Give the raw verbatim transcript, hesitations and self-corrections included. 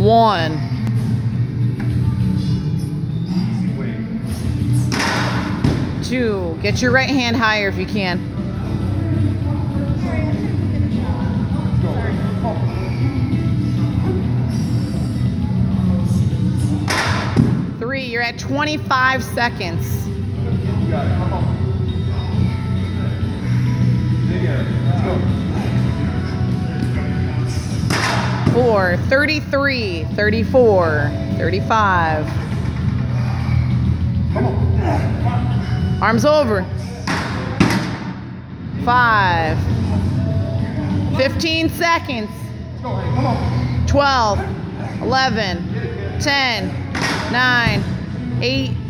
one. Two. Get your right hand higher if you can. Three. You're at twenty-five seconds. Four. thirty-three. thirty-four. thirty-five. Arms over. Five. fifteen seconds. twelve. eleven. ten. nine. eight.